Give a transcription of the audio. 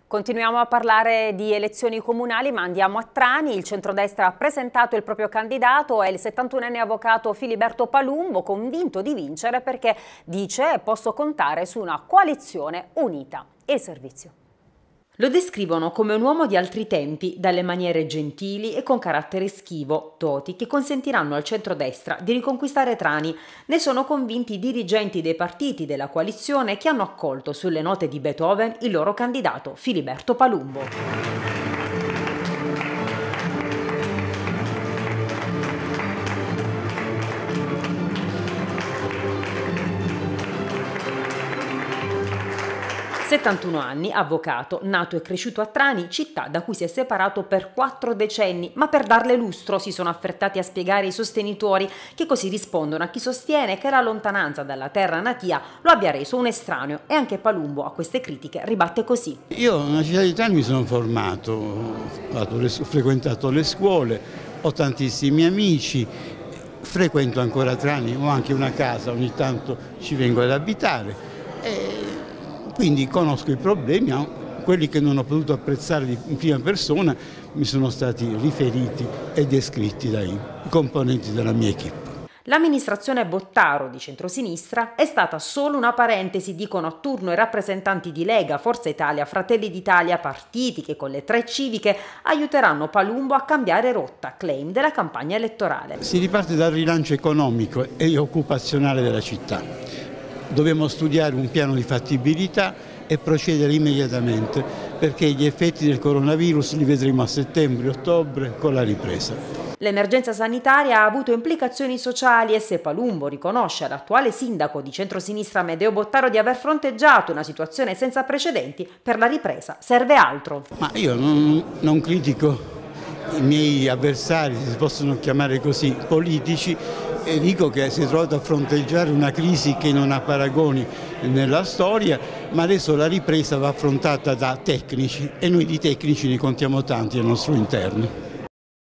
Continuiamo a parlare di elezioni comunali, ma andiamo a Trani. Il centrodestra ha presentato il proprio candidato, è il 71enne avvocato Filiberto Palumbo, convinto di vincere perché dice: posso contare su una coalizione unita. E il servizio. Lo descrivono come un uomo di altri tempi, dalle maniere gentili e con carattere schivo, doti che consentiranno al centrodestra di riconquistare Trani. Ne sono convinti i dirigenti dei partiti della coalizione che hanno accolto sulle note di Beethoven il loro candidato Filiberto Palumbo. 71 anni, avvocato, nato e cresciuto a Trani, città da cui si è separato per 4 decenni, ma per darle lustro si sono affrettati a spiegare i sostenitori, che così rispondono a chi sostiene che la lontananza dalla terra natia lo abbia reso un estraneo, e anche Palumbo a queste critiche ribatte così. Io nella città di Trani mi sono formato, ho frequentato le scuole, ho tantissimi amici, frequento ancora Trani, ho anche una casa, ogni tanto ci vengo ad abitare. Quindi conosco i problemi, quelli che non ho potuto apprezzare in prima persona mi sono stati riferiti e descritti dai componenti della mia equipe. L'amministrazione Bottaro di centrosinistra è stata solo una parentesi, dicono a turno i rappresentanti di Lega, Forza Italia, Fratelli d'Italia, partiti che con le 3 civiche aiuteranno Palumbo a cambiare rotta, claim della campagna elettorale. Si riparte dal rilancio economico e occupazionale della città. Dobbiamo studiare un piano di fattibilità e procedere immediatamente, perché gli effetti del coronavirus li vedremo a settembre-ottobre con la ripresa. L'emergenza sanitaria ha avuto implicazioni sociali e se Palumbo riconosce all'attuale sindaco di centrosinistra Amedeo Bottaro di aver fronteggiato una situazione senza precedenti, per la ripresa serve altro. Ma io non critico i miei avversari, si possono chiamare così, politici, e dico che si è trovato a fronteggiare una crisi che non ha paragoni nella storia, ma adesso la ripresa va affrontata da tecnici e noi di tecnici ne contiamo tanti al nostro interno.